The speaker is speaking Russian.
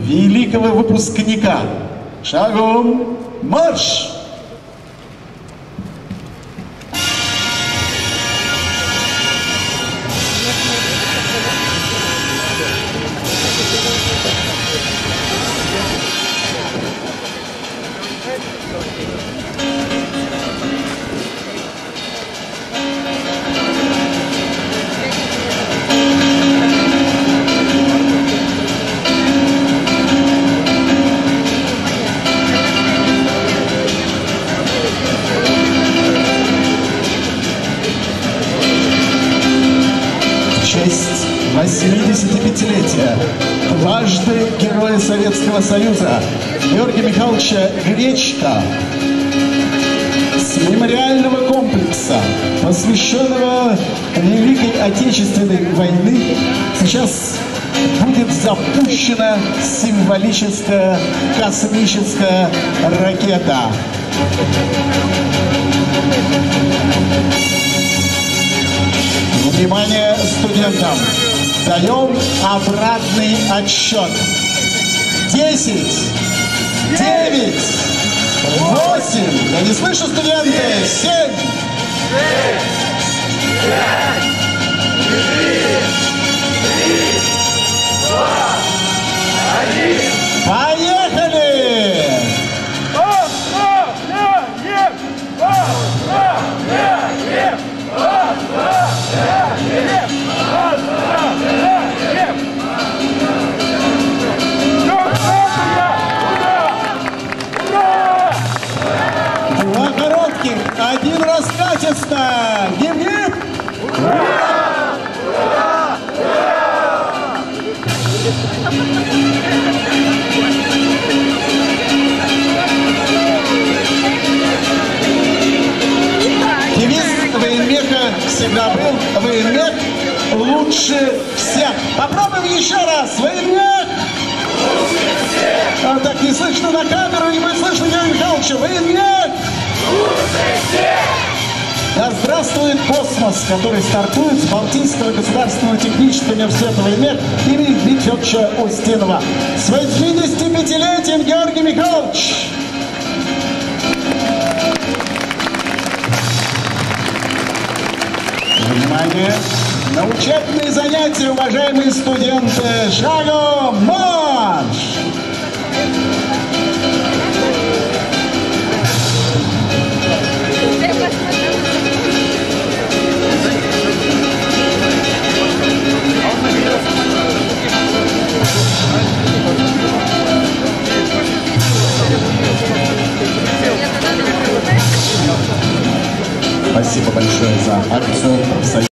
великого выпускника. Шагом марш! В честь 85-летия дважды Героя Советского Союза Георгия Михайловича Гречка с мемориального комплекса, посвященного Великой Отечественной войны, сейчас будет запущена символическая космическая ракета. Внимание студентам! Даем обратный отсчет. 10, 9, 8, я не слышу, студенты, 7, 6, 5, 4, 3, 2, 1. Поехали! Два коротких, один раскатисто. Гиб-гиб! Ура! Ура! Ура! Девиз военмеха всегда был: военмех лучше всех. Попробуем еще раз. Военмех лучше всех. Так не слышно на камеру, не будет слышно Георгия Михайловича. Военмех лучше всех. Да здравствует космос, который стартует с Балтийского государственного технического университета военмех имени Дмитрия Федоровича Устинова. С 85-летием, Георгий Михайлович! Внимание! На учебные занятия, уважаемые студенты! Шагом марш! Спасибо большое за акцию.